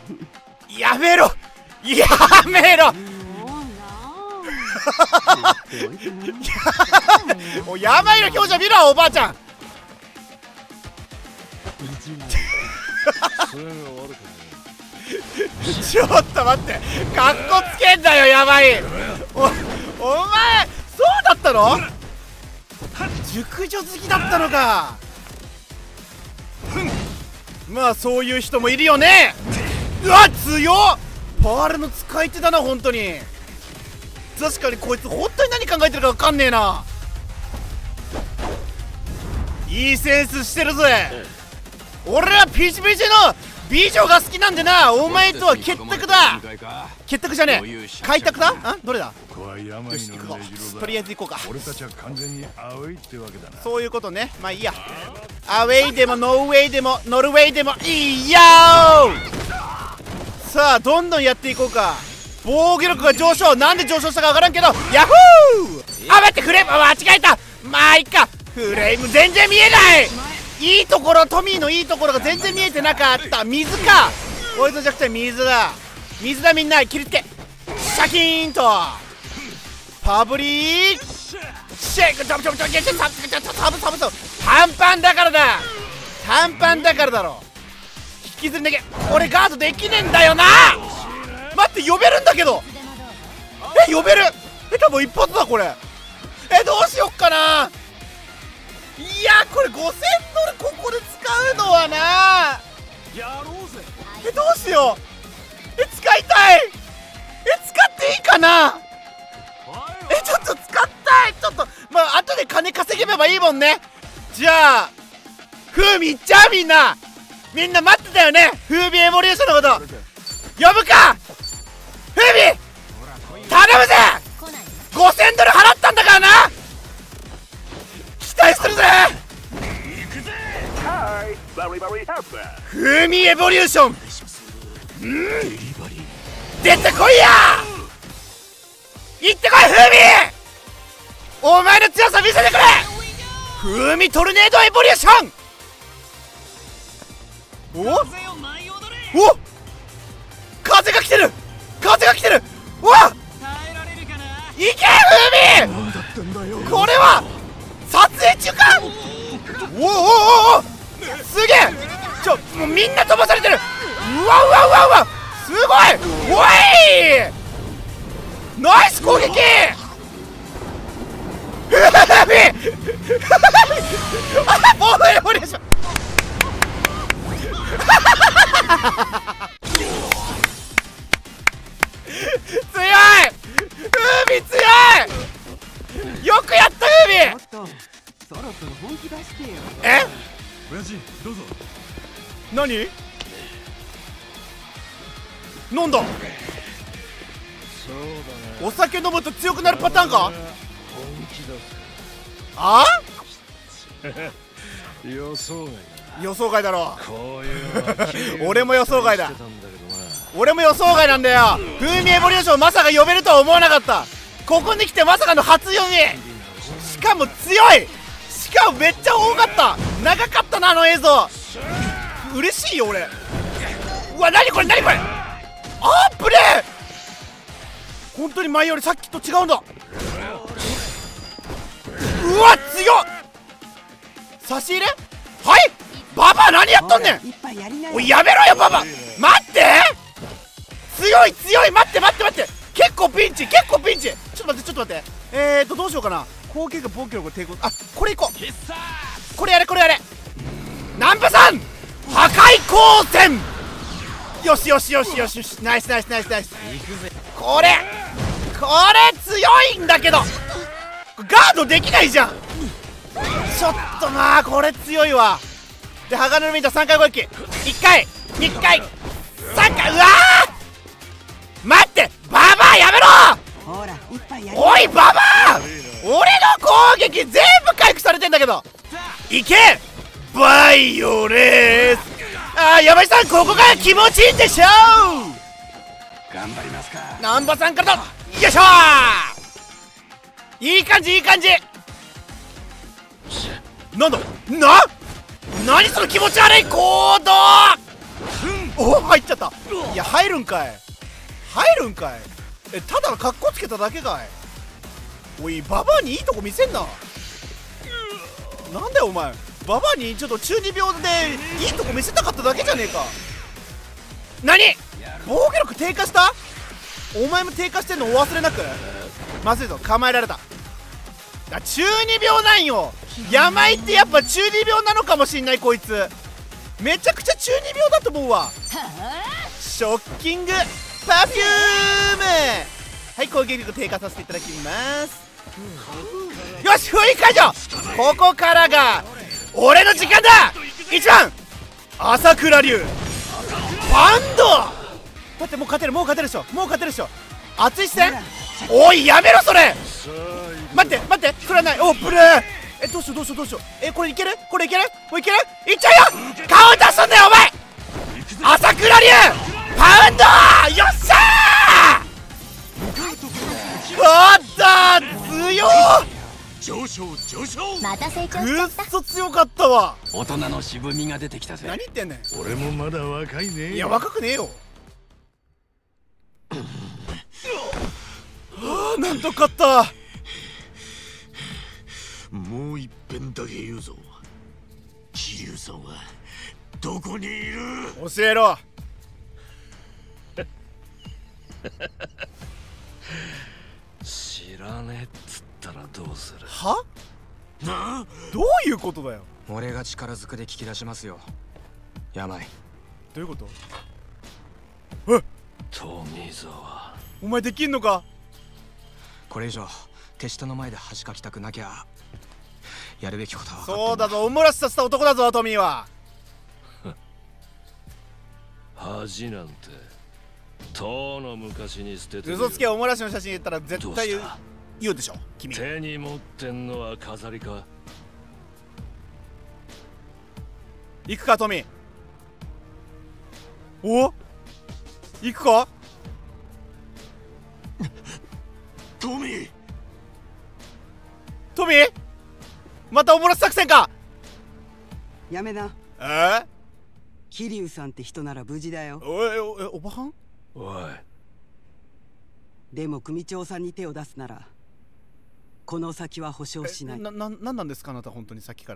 やめろやめろお病の表情見ろおばあちゃんちょっと待ってかっこつけんだよやばいお前そうだったの熟女好きだったのかまあそういう人もいるよねうわ強っパワールの使い手だな本当に確かにこいつ本当に何考えてるか分かんねえないいセンスしてるぜ俺はピチピチの美女が好きなんでなお前とは結託だ結託じゃねえ開拓だあどれだよし行こうとりあえず行こうかそういうことねまあいいやアウェイでもノーウェイでもノルウェーでもいいよさあどんどんやっていこうか防御力が上昇なんで上昇したか分からんけどヤッホーあ待ってフレーム間違えたまあいっかフレーム全然見えないいいところトミーのいいところが全然見えてなかった水かこいつの弱点水だ水だみんな切りつけシャキーンとパブリーシェイク短パンだからだ短パンだからだろ引きずり投げ俺ガードできねえんだよな待って呼べるんだけど呼べる多分一発だこれどうしよっかないやこれ5000ドルここで使うのはなどうしよう使いたい使っていいかなちょっと使ったいちょっとまあ後で金稼げばいいもんねじゃあフーミーいっちゃうみんな待ってたよねフーミーエボリューションのこと呼ぶかフーミー頼むぜ5000ドル払ったんだからな期待するぜフーミーエボリューション出てこいや行ってこいフーミーお前の強さ見せてくれフーミートルネードエボリューションお風が来てるおいけフーミーこれは撮影中かおすげえもうみんな飛ばされてるうわすごいおいナイス攻撃フーミーボールエボリューション強いフーミー強いよくやったフーミーそろそろ本気出してよ親父どうぞ何飲んだお酒飲むと強くなるパターンかあ予想外予想外だろこういう俺も予想外だ俺も予想外なんだよフーミーエボリューションまさか呼べるとは思わなかったここに来てまさかの初読みしかも強いしかもめっちゃ多かった長かったなあの映像嬉しいよ俺うわ何これあープレー本当に前よりさっきと違うんだうわ強っ差し入れはいババア何やっとんねんおいやめろよババア待って強い待って結構ピンチちょっと待ってどうしようかな攻撃が防御力抵抗これいこうこれやれ南部さん破壊光線よしナイスこれ強いんだけどガードできないじゃんちょっとなこれ強いわで鋼のミント3回攻撃1回2回3回うわー待ってババアやめろおいババア俺の攻撃全部回復されてんだけどいけバイオレース山下さんここが気持ちいいんでしょ頑張りますか南波さんからだよいしょいい感じなんだ何その気持ち悪い行動お、入っちゃった。いや、入るんかい、入るんかい。ただカッコつけただけかい。おい、ババアにいいとこ見せんな。なんだよお前、ババアにちょっと中二病でいいとこ見せたかっただけじゃねえか。何、防御力低下した。お前も低下してんのお忘れなく。まずいぞ、構えられた。中二病なんよ。病ってやっぱ中二病なのかもしんない。こいつめちゃくちゃ中二病だと思うわ。ショッキングパフューム。はい、攻撃力低下させていただきます。よし、封印解除。ここからが俺の時間だ。1番朝倉流バンド。だってもう勝てる、もう勝てるでしょ、もう勝てるでしょ。熱い視線。おい、やめろそれ。待って待って、それはない。お、ブレー。どうしようどうしようどうしよう。これいける、これいける、もういける、いっちゃうよ。カウンターすんだよお前。朝倉流パウンド。よっしゃー。勝った、強っ。 上昇上昇。 また成長しちゃぐっった。 そ強かったわ。 大人の渋みが出てきたぜ。 何言ってんねん。 俺もまだ若いね。 いや、若くねえよ。はあ、なんとかった。 もう一遍だけ言うぞ。桐生さんはどこにいる。 教えろ。 知らねえっつったらどうする。 は？ なあ、 どういうことだよ。 俺が力ずくで聞き出しますよ。病。 どういうこと？ 富澤。 お前できんのか？ これ以上手下の前で恥かきたくなきゃやるべきことは分かってんそうだぞ、おもらしさせた男だぞトミーは。 恥なんてとうの昔に捨ててるよ。 嘘つけ。おもらしの写真言ったら絶対どうした言うでしょ君。 手に持ってんのは飾りか。 行くかトミー。お、行くかトミー。 トミー、またおもらし作戦か。 やめな。 桐生さんって人なら無事だよ。 おばはん。 おい、 でも組長さんに手を出すならこの先は保証しない。 なんですかあなた、本当にさっきから。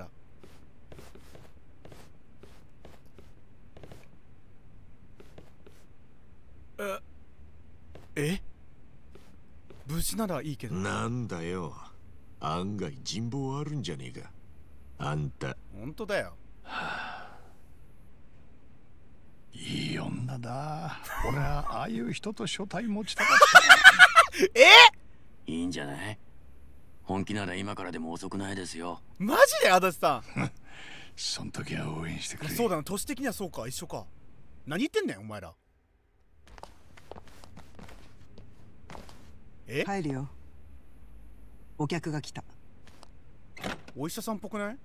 無事ならいいけど。 なんだよ、案外人望あるんじゃねえかあんた。 本当だよ。 いい女だ。俺はああいう人と所帯持ちたかった。 いいんじゃない？本気なら今からでも遅くないですよ。 マジで足立さん。 そん時は応援してくれ。 そうだな、年的にはそうか、一緒か。何言ってんねんお前ら。 帰るよ。お客が来た。 お医者さんっぽくない？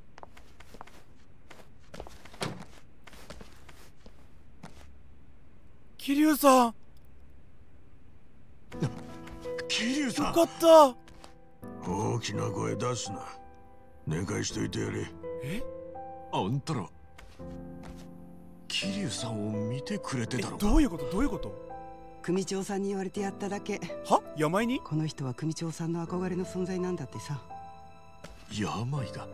桐生さん。 桐生さん。 よかった。 大きな声出すな。寝かしといてやれ。あんたら桐生さんを見てくれてたのか。 どういうこと、どういうこと。 組長さんに言われてやっただけ。 は？病に？ この人は組長さんの憧れの存在なんだってさ。 病が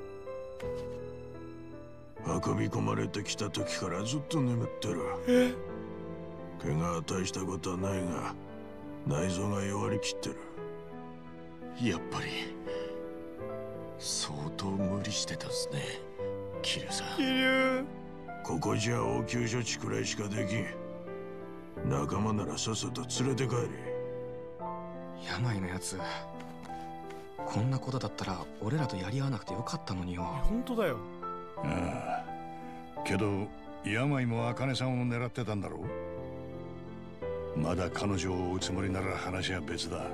運び込まれてきた時からずっと眠ってる。怪我は大したことはないが内臓が弱りきってる。やっぱり相当無理してたんすね、桐生さん。 桐生、 ここじゃ応急処置くらいしかできん。仲間ならさっさと連れて帰れ。 病のやつ、こんなことだったら俺らとやり合わなくてよかったのによ。 本当だよ。 ああ、けど病も茜さんを狙ってたんだろう。まだ彼女を追うつもりなら話は別だ。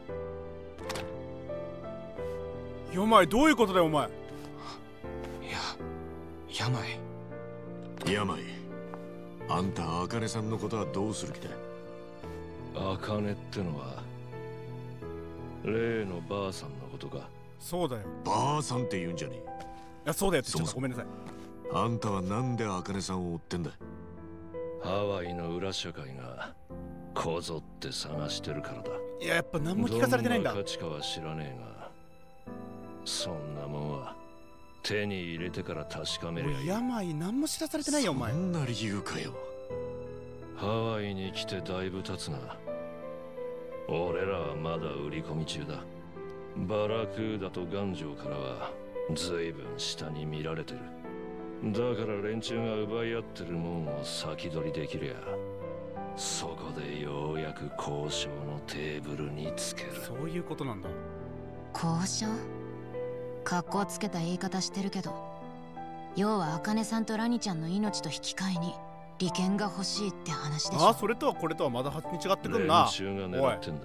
病、どういうことだよお前。 いや、病。 病、あんた茜さんのことはどうする気だ。 茜ってのは例のばあさんのことか。 そうだよ。 ばあさんって言うんじゃねえ。 いや、そうだよって言っちゃった。ごめんなさい。 あんたはなんで茜さんを追ってんだ。 ハワイの裏社会がこぞって探してるからだ。 いや、やっぱ何も聞かされてないんだ。 どんな価値かは知らねえが、そんなもんは手に入れてから確かめりゃいい。 病何も知らされてないよお前。 そんな理由かよ。 ハワイに来てだいぶ経つが、俺らはまだ売り込み中だ。バラクーダとガンジョーからは随分下に見られてる。だから連中が奪い合ってるもんを先取りできりゃ、そこでようやく交渉のテーブルにつける。 そういうことなんだ。 交渉？かっこつけた言い方してるけど、要は茜さんとラニちゃんの命と引き換えに利権が欲しいって話でしょ。 あ、それとはこれとはまだ違ってくんな。 連中が狙ってんだ。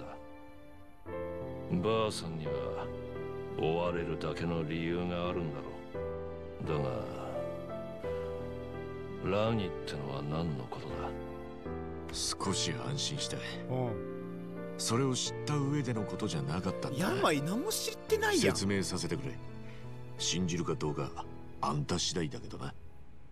ばあさんには追われるだけの理由があるんだろう。だがラニってのは何のことだ？ 少し安心した。 うん。 それを知った上でのことじゃなかったんだ。 病何も知ってないやん。 説明させてくれ。信じるかどうかあんた次第だけどな。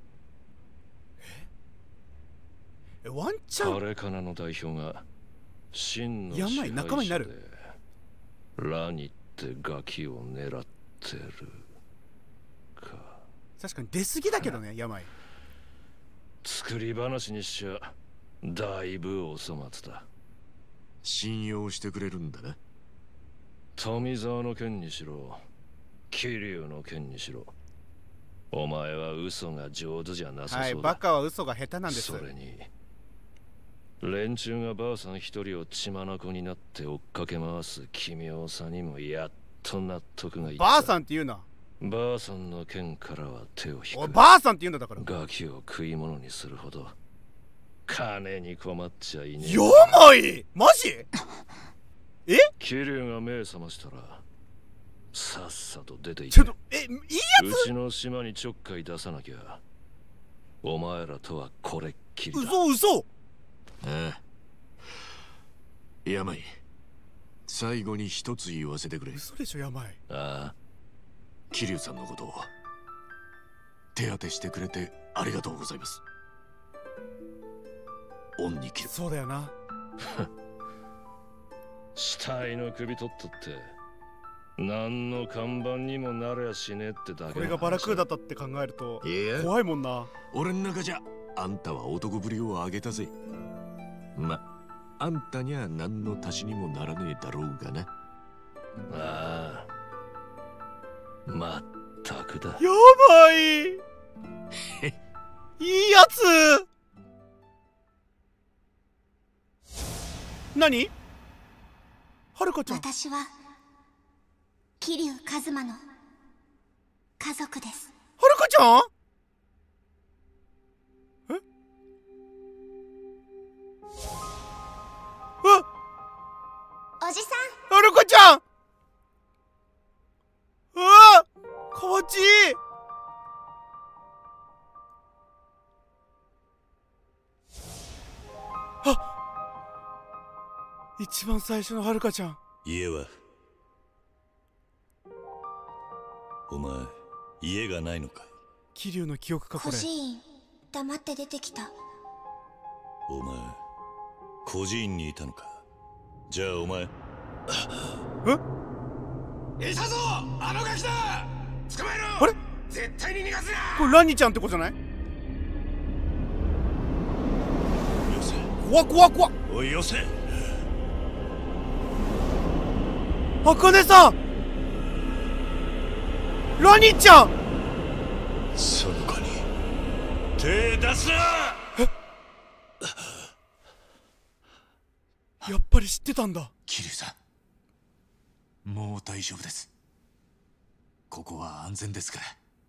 ワンチャンカレカナの代表が真の病仲間になる。 ラニってガキを狙ってるか。 確かに出過ぎだけどね、病。 作り話にしちゃだいぶお粗末だ。 信用してくれるんだな。 富沢の件にしろ桐生の件にしろ、お前は嘘が上手じゃなさそうだ。 はい、バカは嘘が下手なんです。 それに連中がばあさん一人を血眼になって追っかけ回す奇妙さにもやっと納得がいった。 ばあさんって言うな。 ばあさんの件からは手を引く。 おい、ばあさんって言うんだ。だからガキを食い物にするほど金に困っちゃいねえ。 病マジ？え？ 桐生が目覚ましたらさっさと出ていけ。 ちょっといいやうちの島にちょっかい出さなきゃお前らとはこれっきりだ。 嘘。 ああ。病、最後に一つ言わせてくれ。 嘘でしょ病。 ああ、 桐生さんのことを手当てしてくれてありがとうございます。恩に切る。 そうだよな。 死体の首取ったって何の看板にもなりゃしねえってだけ。 これがバラクーダだって考えるといや、 怖いもんな。 俺の中じゃあんたは男ぶりを上げたぜ。あんたには何の足しにもならねえだろうがな。 ああ、まったくだ。 やばい。いいやつ。何？はるかちゃん。 私は桐生一馬の家族です。 はるかちゃん？ おじさん。 はるかちゃん。かわちい。一番最初のはるかちゃん。 家は？お前家がないのかい？ 桐生の記憶かこれ。 孤児院黙って出てきた。 お前孤児院にいたのか。じゃあお前いたぞ、あのガキだ。捕まえろ。 あれ？ 絶対に逃がすな。 これラニちゃんって子じゃない？ よせ。 怖っ。 おいよせ。 あかねさん。ラニちゃん。 その子に手出すな。 やっぱり知ってたんだ。 桐生さん、もう大丈夫です。ここは安全ですから。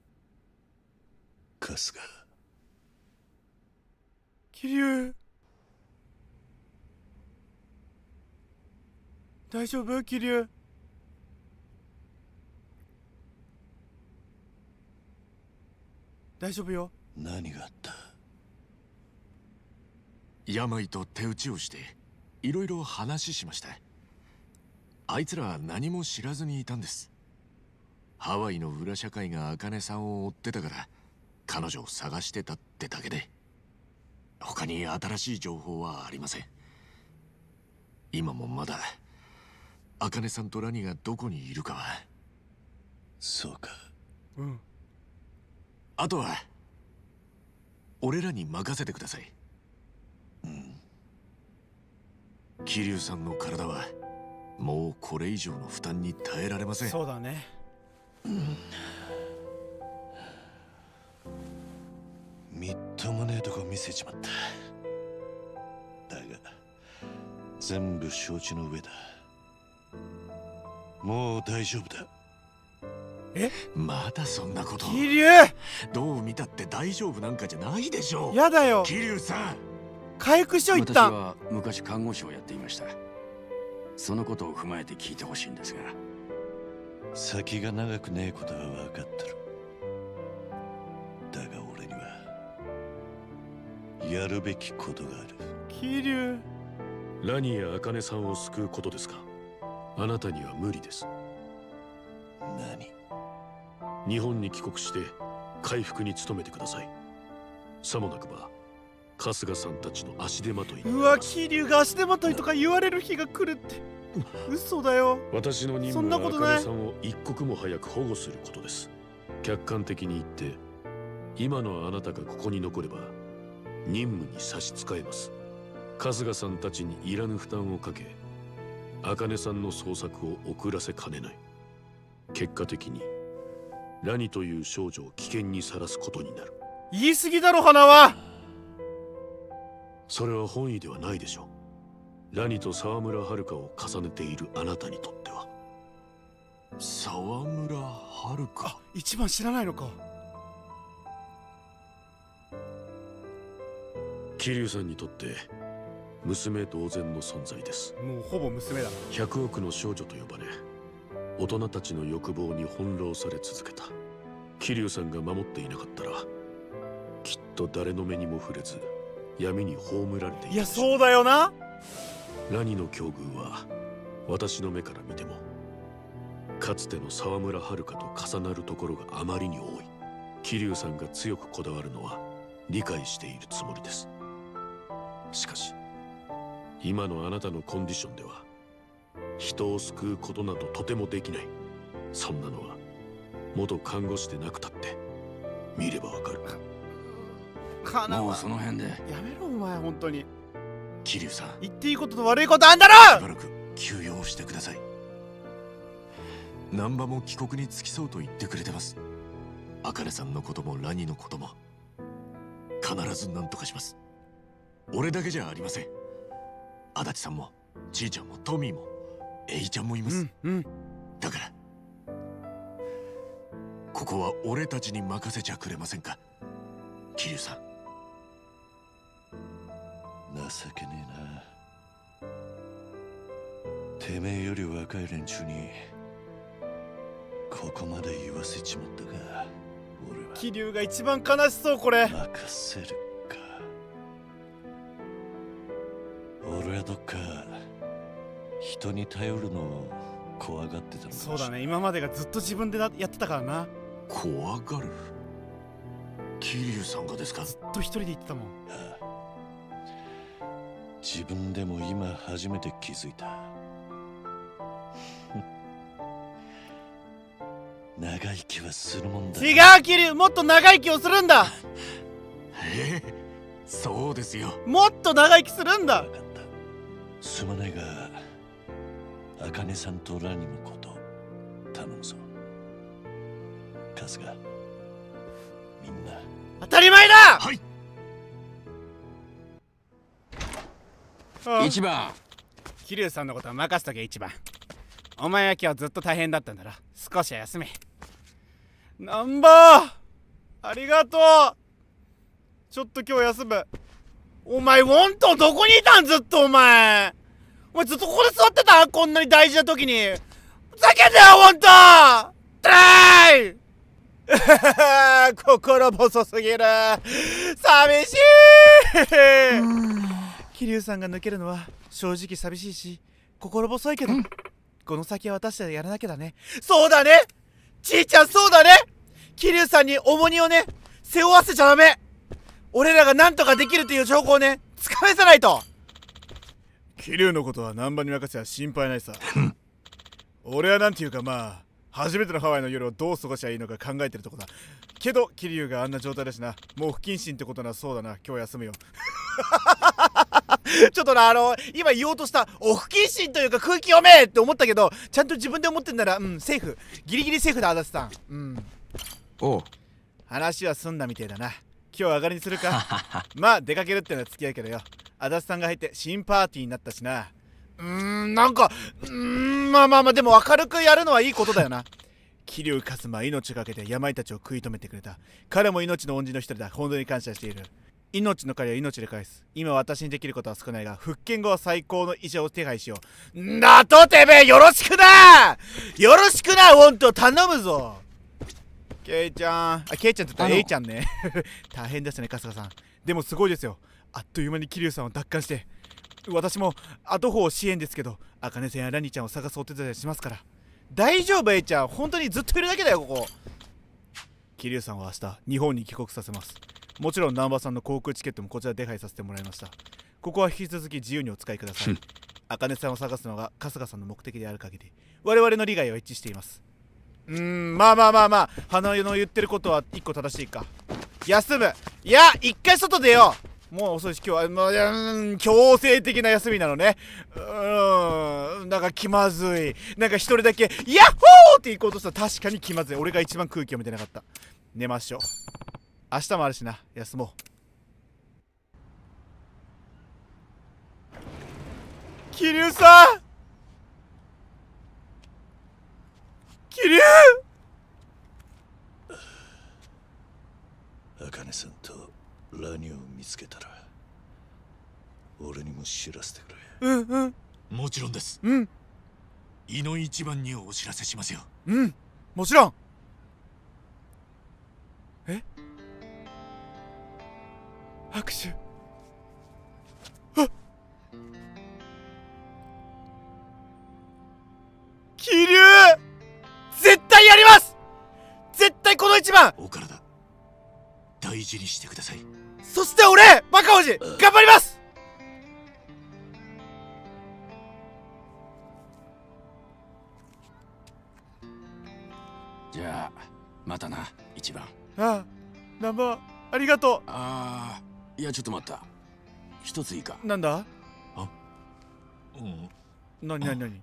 春日。 桐生。大丈夫？桐生。大丈夫よ。 何があった？ 病と手打ちをしていろいろ話しました。あいつらは何も知らずにいたんです。ハワイの裏社会が茜さんを追ってたから彼女を探してたってだけで。 他に新しい情報はありません。今もまだ茜さんとラニがどこにいるかは。 そうか。 うん。 あとは俺らに任せてください。桐生さんの体はもうこれ以上の負担に耐えられません。 そうだね。 みっともねえとこ見せちまった。だが全部承知の上だ。もう大丈夫だ。 え、 まだそんなこと。 桐生、 どう見たって大丈夫なんかじゃないでしょう。 やだよ。 桐生さん、 回復しよう一旦。 私は昔看護師をやっていました。そのことを踏まえて聞いてほしいんですが。 先が長くねえことは分かってる。だが俺にはやるべきことがある。 桐生、 ラニや茜さんを救うことですか。あなたには無理です。 何？ 日本に帰国して回復に努めてください。さもなくば春日さんたちの足手まといになります。 うわ、桐生が足手まといとか言われる日が来るって。嘘だよ。 私の任務は茜さんを一刻も早く保護することです。客観的に言って今のあなたがここに残れば任務に差し支えます。春日さんたちにいらぬ負担をかけ茜さんの捜索を遅らせかねない。結果的にラニという少女を危険にさらすことになる。 言い過ぎだろ花は。 それは本意ではないでしょう。ラニと沢村遥を重ねているあなたにとっては。 沢村遥。 あ、一番知らないのか。 桐生さんにとって娘同然の存在です。 もうほぼ娘だな。 100億の少女と呼ばれ大人たちの欲望に翻弄され続けた。桐生さんが守っていなかったらきっと誰の目にも触れず闇に葬られていた。 いや、そうだよな。 ラニの境遇は私の目から見てもかつての沢村遥と重なるところがあまりに多い。桐生さんが強くこだわるのは理解しているつもりです。しかし今のあなたのコンディションでは人を救うことなどとてもできない。そんなのは元看護師でなくたって見ればわかる。 もうその辺でやめろお前、本当に。 桐生さん、 言っていいことと悪いことあんだろ。 しばらく休養してください。難波も帰国に着きそうと言ってくれてます。茜さんのこともラニのことも必ず何とかします。俺だけじゃありません。足立さんもちいちゃんもトミーもエイちゃんもいます。だからここは俺たちに任せちゃくれませんか、桐生さん。 情けねえな。てめえより若い連中にここまで言わせちまったが、俺は桐生が一番悲しそう。これ任せるか。俺はどっか人に頼るのを怖がってたのかもしれない。 そうだね、今までがずっと自分でやってたからな。 怖がる？桐生さんがですか？ ずっと一人で言ってたもん。 ああ、自分でも今初めて気づいた。長生きはするもんだ。 違う、桐生、もっと長生きをするんだ。 そうですよ。 もっと長生きするんだ。 分かった。すまないが茜さんとラニのこと頼むぞ。春日、みんな当たり前だ。 はい。 一番、 桐生さんのことは任せとけ。一番、お前は今日ずっと大変だったんだろ。少しは休め。難波、ありがとう。ちょっと今日休む。お前ウォントンどこにいたん？ずっとお前ずっとここで座ってた？こんなに大事な時にふざけんなよウォントン。トライ心細すぎる。寂しい。桐生さんが抜けるのは正直寂しいし心細いけど、この先は私たちでやらなきゃだね。そうだね、ちいちゃん、そうだね。桐生さんに重荷をね背負わせちゃダメ。 俺らがなんとかできるという証拠をねつかめさないと。桐生のことは難波に任せは心配ないさ。俺はなんていうかまあ初めてのハワイの夜をどう過ごしゃいいのか考えてるとこだけど、桐生があんな状態だしな、もう不謹慎ってことならそうだな、今日休むよ。ちょっとな、今言おうとした不謹慎というか空気読めって思ったけど、ちゃんと自分で思ってんならセーフ、ギリギリセーフだ。足立さん、 おう、 話は済んだみてえだな。今日上がりにするか。まあ出かけるってのは付き合うけどよ、足立さんが入って新パーティーになったしな。なんかまあでも明るくやるのはいいことだよな。桐生一馬は命をかけて病たちを食い止めてくれた。彼も命の恩人の一人だ。本当に感謝している。命の借りは命で返す。今私にできることは少ないが、復権後は最高の医者を手配しよう。んだとてめえ、よろしくな、よろしくな、ほんと頼むぞ。ケイちゃん、ケイちゃんって言ったらエイちゃんね。大変ですね、春日さん。でもすごいですよ。あっという間に桐生さんを奪還して、私も後方支援ですけど、茜さんやラニちゃんを探すお手伝いしますから。大丈夫、エイちゃん。本当にずっといるだけだよ、ここ。桐生さんは明日日本に帰国させます。もちろん南波さんの航空チケットもこちら手配させてもらいました。ここは引き続き自由にお使いください。茜さんを探すのが春日さんの目的である限り、我々の利害は一致しています。まあ花代の言ってることは一個正しいか。休む。いや、一回外出よう。もう遅いし、今日は、強制的な休みなのね。なんか気まずい。なんか一人だけヤッホーって行こうとしたら確かに気まずい。俺が一番空気読めてなかった。寝ましょう。明日もあるしな。休もう。桐生さん、桐生、茜さんとラニを見つけたら俺にも知らせてくれ。 もちろんです。井の一番にお知らせしますよ。 もちろん。拍手。桐生、絶対やります。絶対この一番。 お体大事にしてください。 そして俺バカ王子頑張ります。 じゃあまたな、一番。 ナンバーありがとう。 いやちょっと待った、一ついいか。 なんだ。なにお前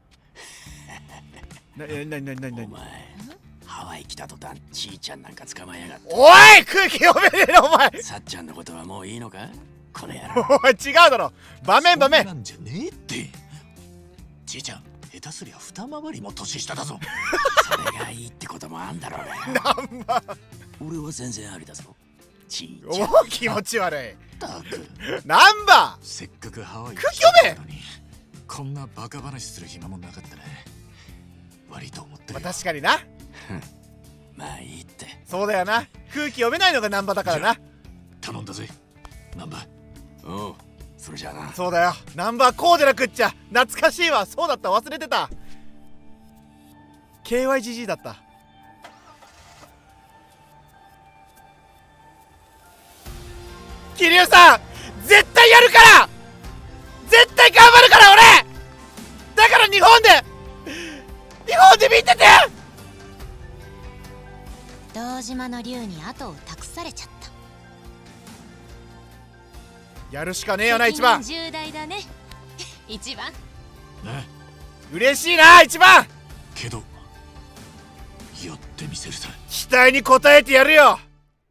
ハワイ来た途端ちーちゃんなんか捕まえやがって。 おい、空気読めねえなお前。 さっちゃんのことはもういいのか、この野郎。おい、違うだろ、場面なんじゃねえって。ちーちゃん下手すりゃ二回りも年下だぞ。 それがいいってこともあんだろうが。 ナンバー俺は全然ありだぞ。ちーちゃん、お気持ち悪い。 ナンバー、 せっかくハワイ空気読め。 こんなバカ話する暇もなかったね。悪いと思ってるよ。 確かにな。 まあいいって。 そうだよな、空気読めないのがナンバだからな。 頼んだぜナンバ。 おう、それじゃあな。 そうだよ、ナンバーこうでなくっちゃ。懐かしいわ。そうだった、忘れてた。 KYGG だった。桐生さん絶対やるから、絶対頑張るから俺。だから日本で見てて。 堂島の竜に後を託されちゃった。 やるしかねえよな、一番。 重大だね一番。 嬉しいな一番。 けどやってみせるさ。 期待に応えてやるよ。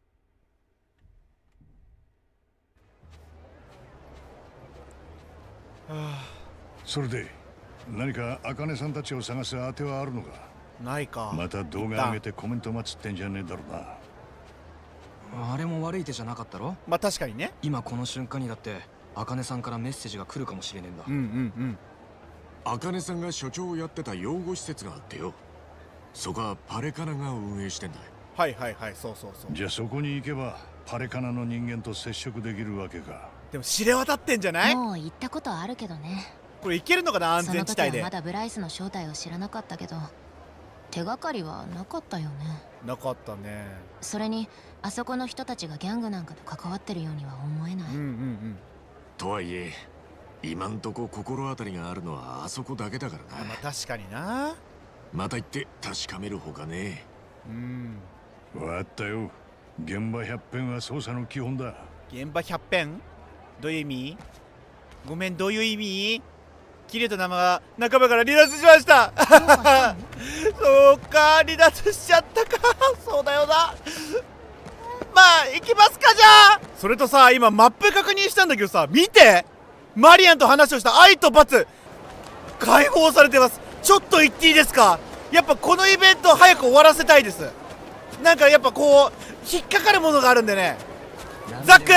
それで何か茜さんたちを探す当てはあるのか。 ないか。 また動画上げてコメント待つってんじゃねえだろうな。あれも悪い手じゃなかったろ。 まあ確かにね。 今この瞬間にだって茜さんからメッセージが来るかもしれねえんだ。 茜さんが所長をやってた養護施設があってよ、そこはパレカナが運営してんだ。 はい、そう。 じゃあそこに行けばパレカナの人間と接触できるわけか。 でも知れ渡ってんじゃない。 もう行ったことあるけどね。 これ行けるのかな、安全地帯で。 その時はまだブライスの正体を知らなかったけど、 手がかりはなかったよね。 なかったね。 それにあそこの人たちがギャングなんかと関わってるようには思えない。 とはいえ今んとこ心当たりがあるのはあそこだけだからな。 まあ確かにな。 また行って確かめるほかね。 分かったよ。現場100遍は捜査の基本だ。 現場100遍？どういう意味？ごめん、どういう意味？キリュウとナマが仲間から離脱しました。そうか、離脱しちゃったか。そうだよな。まあ行きますか。じゃあそれとさ、今マップ確認したんだけどさ、見て、マリアンと話をした愛と罰解放されてます。ちょっと言っていいですか？やっぱこのイベント早く終わらせたいです。なんかやっぱこう引っかかるものがあるんでね。ザック、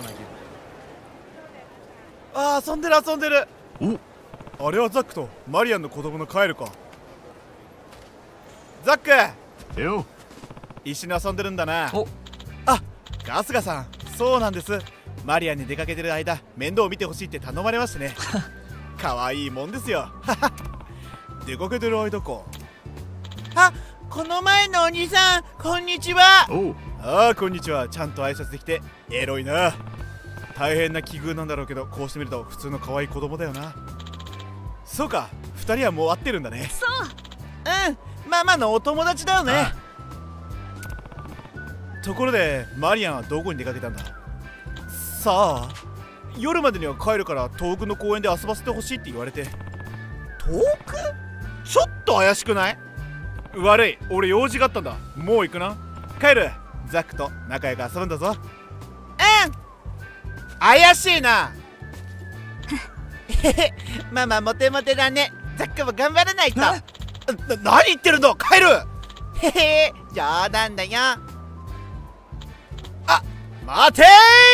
あー遊んでる遊んでる。あれはザックとマリアンの子供のカエルか。ザックよ、 一緒に遊んでるんだな。あ、ガスガさん、そうなんです。マリアンに出かけてる間面倒を見てほしいって頼まれましてね。可愛いもんですよ。出かけてる間か。あ、この前のお兄さん、こんにちは。ああ、こんにちは。ちゃんと挨拶できてエロいな。大変な奇遇なんだろうけど、こうしてみると普通の可愛い子供だよな。そうか、2人はもう会ってるんだね。 そう。 ママのお友達だよね。ところでマリアンはどこに出かけたんだ？さあ、夜までには帰るから遠くの公園で遊ばせてほしいって言われて。遠く？ちょっと怪しくない？悪い、俺用事があったんだ。もう行くな。帰る。ザックと仲良く遊ぶんだぞ。怪しいな。ママモテモテだね。ザックも頑張らないと。何言ってるの？帰る。へへ、冗談だよ。あ、待て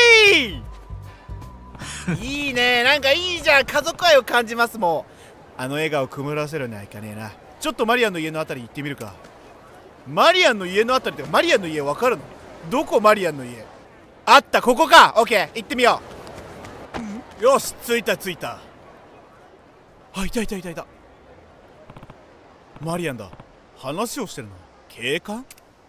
ー。いいね、なんかいいじゃん。家族愛を感じます。もうあの笑顔曇らせるにはいかねえな。ちょっとマリアンの家のあたり行ってみるか。マリアンの家のあたりって、マリアンの家わかるの？どこ？マリアンの家あった、ここか。オッケー、行ってみよう。よし、着いた着いた。あ、いたいたいたいた。マリアンだ。話をしてるの。警官？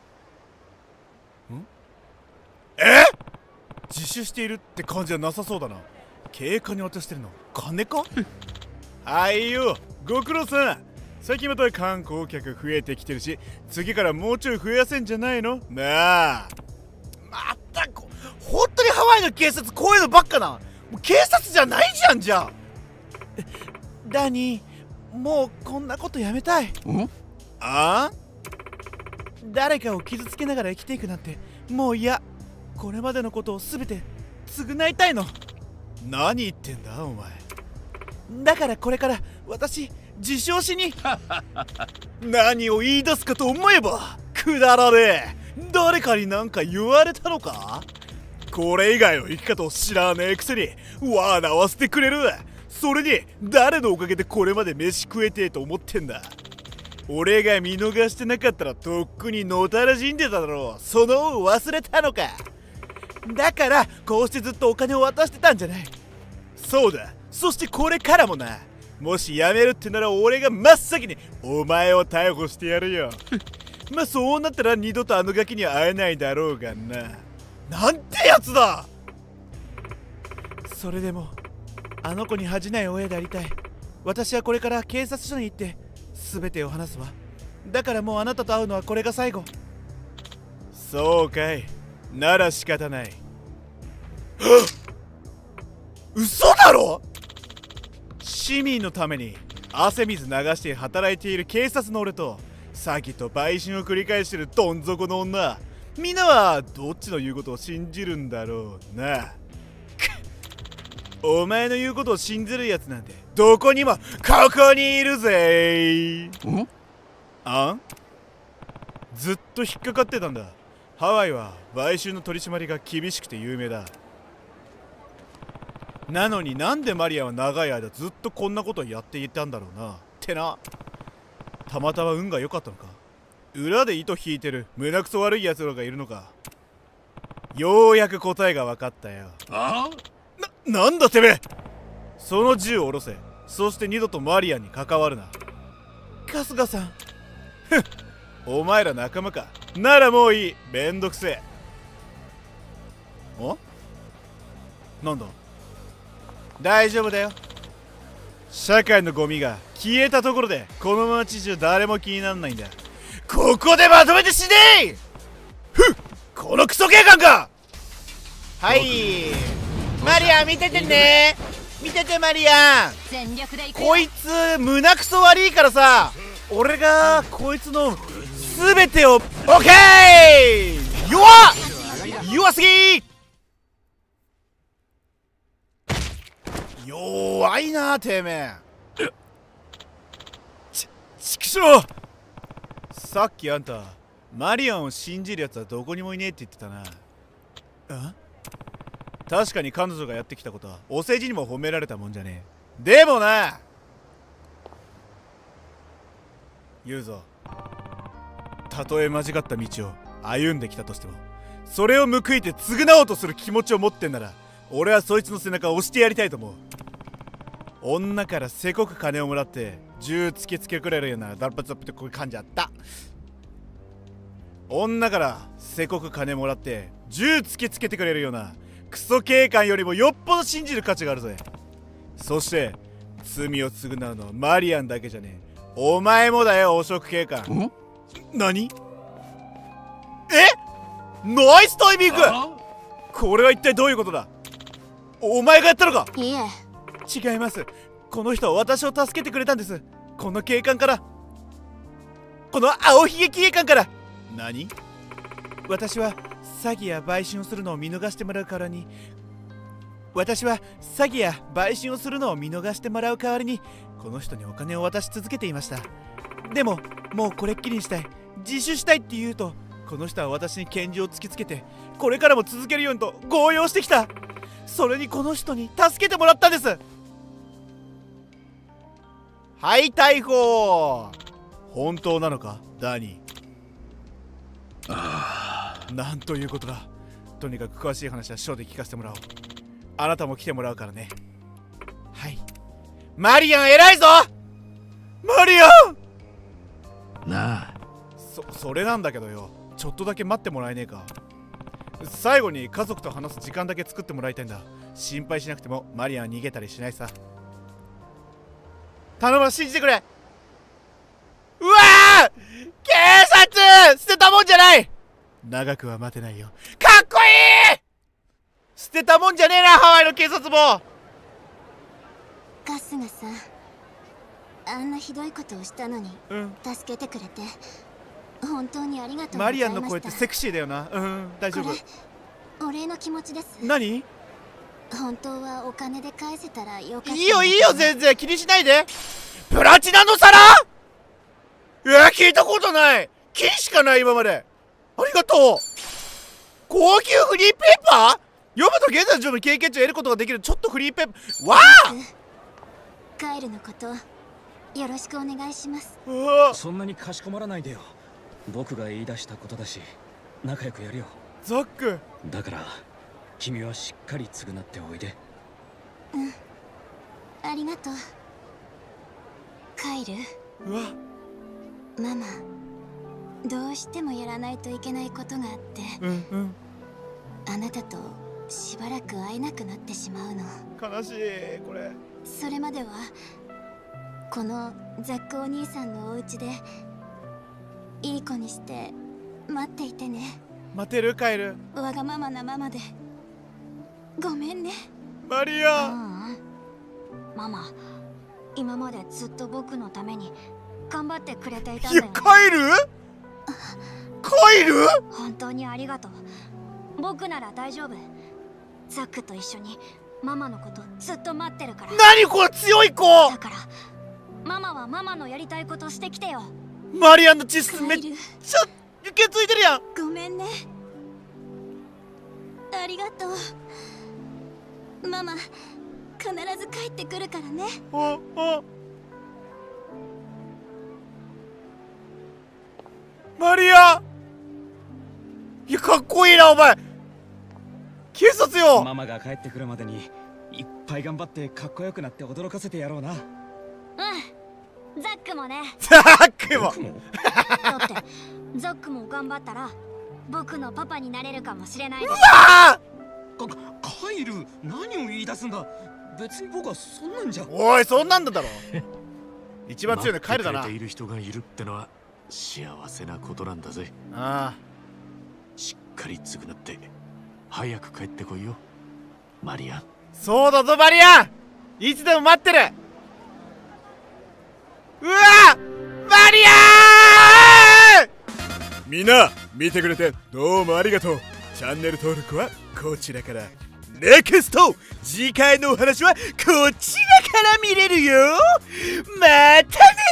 自首しているって感じはなさそうだな。警官に渡してるの金か？はいよ、ご苦労さん。最近また観光客増えてきてるし、次からもうちょい増やせんじゃないの？なあ。まったく、本当にハワイの警察こういうのばっかな。もう警察じゃないじゃん。じゃあダニー、もうこんなことやめたい。ああ、誰かを傷つけながら生きていくなんてもう嫌。これまでのことを全て償いたいの。何言ってんだお前。だからこれから私自首しに。何を言い出すかと思えばくだらねえ。誰かに何か言われたのか？これ以外の生き方を知らねえくせに笑わせてくれる。それに誰のおかげでこれまで飯食えてえと思ってんだ。俺が見逃してなかったらとっくにのたらしんでただろう。その恩忘れたのか？だからこうしてずっとお金を渡してたんじゃない。そうだ。そしてこれからもな。もしやめるってなら俺が真っ先にお前を逮捕してやるよ。まあそうなったら二度とあのガキには会えないだろうがな。なんてやつだ。それでもあの子に恥じない親でありたい。私はこれから警察署に行って全てを話すわ。だからもうあなたと会うのはこれが最後。そうかい。なら仕方ない。嘘だろ。市民のために汗水流して働いている警察の俺と詐欺と売春を繰り返してるどん底の女、みんなはどっちの言うことを信じるんだろうな。お前の言うことを信じるやつなんてどこにもここにいるぜ。ずっと引っかかってたんだ。ハワイは売春の取り締まりが厳しくて有名だ。なのになんでマリアは長い間ずっとこんなことをやっていたんだろうなってな。たまたま運が良かったのか。裏で糸引いてる胸くそ悪い奴らがいるのか。ようやく答えが分かったよ。なんだてめえ。その銃を下ろせ。そして二度とマリアに関わるな。春日さん。 お前ら仲間か。ならもういい。めんどくせえ。お？なんだ？大丈夫だよ。社会のゴミが消えたところでこの街中誰も気にならないんだ。ここでまとめて死ねー。ふっ、このクソ警官か。はい、マリアン見ててね。見ててマリアン。こいつ胸クソ悪いからさ、俺がこいつの全てを。オッケー。弱っ、弱すぎー。弱いなてめえ。ちくしょう。さっきあんたマリアンを信じるやつはどこにもいねえって言ってたな。あ、確かに彼女がやってきたことはお世辞にも褒められたもんじゃねえ。でもな、言うぞ、たとえ間違った道を歩んできたとしても、それを報いて償おうとする気持ちを持ってんなら、俺はそいつの背中を押してやりたいと思う。女からせこく金をもらって銃突きつけくれるようなダルパツップってこういう感じあった。女からせこく金もらって銃突きつけてくれるようなクソ警官よりもよっぽど信じる価値があるぜ。そして罪を償うのはマリアンだけじゃねえ、お前もだよ、汚職警官。何？ナイスタイミング。これは一体どういうことだ。お前がやったのか？ いえ、 違います。この人は私を助けてくれたんです。この警官から、この青ひげ警官から。何？私は詐欺や売春をするのを見逃してもらう代わりに、この人にお金を渡し続けていました。でももうこれっきりにしたい、自首したいって言うと、この人は私に拳銃を突きつけて、これからも続けるようにと強要してきた。それにこの人に助けてもらったんです。はい、逮捕。本当なのかダニー。なんということだ。とにかく詳しい話はショーで聞かせてもらおう。あなたも来てもらうからね。はい、マリアン偉いぞ。マリアンなあ、 それなんだけどよ、ちょっとだけ待ってもらえねえか。最後に家族と話す時間だけ作ってもらいたいんだ。心配しなくてもマリアンは逃げたりしないさ。頼む、信じてくれ。うわー、警察捨てたもんじゃない。長くは待てないよ。かっこいい。捨てたもんじゃねえな、ハワイの警察も。 ガスがさ、あんなひどいことをしたのに、助けてくれて本当にありがとうございました。 マリアンの声ってセクシーだよな。大丈夫。 お礼の気持ちです。 何？ 本当はお金で返せたらよかった。 いいよいいよ、全然気にしないで。プラチナの皿？聞いたことない。金しかない今まで。ありがとう。高級フリーペーパー？読むと現在の上部経験値を得ることができるちょっとフリーペーパー。わあ！ カイルのことよろしくお願いします。 そんなにかしこまらないでよ。僕が言い出したことだし、仲良くやるよ。 ザック。 だから君はしっかり償っておいで。 ありがとうカイル。ママ、どうしてもやらないといけないことがあって、あなたとしばらく会えなくなってしまうの。 悲しいこれ。 それまではこのザックお兄さんのお家でいい子にして待っていてね。 待てるカエル。 わがままなママでごめんねマリア。 ママ、今までずっと僕のために頑張ってくれていたんだよね。 カエル？カエル？ 本当にありがとう。僕なら大丈夫。ザックと一緒にママのことずっと待ってるから。 何これ強い子。 だからママはママのやりたいことしてきてよ。 マリアンの血めっちゃ受け継いでるやん。 ごめんね。ありがとうママ。必ず帰ってくるからね。 マリア。いや、かっこいいなお前。警察よ。 ママが帰ってくるまでにいっぱい頑張ってかっこよくなって驚かせてやろうな。 ザックもね。 ザックもだってザックも頑張ったら僕のパパになれるかもしれないでしょ。 カイル、何を言い出すんだ。別に僕はそんなんじゃ。 おい、そんなんだろ一番強いのカエルだな。 待ってくれている人がいるってのは幸せなことなんだぜ。 ああ、 しっかり償って早く帰ってこいよ、マリアン。 そうだぞマリアン、いつでも待ってる。うわマリアン、みんな見てくれてどうもありがとう。チャンネル登録はこちらから。ネクスト次回のお話はこちらから見れるよ。またね。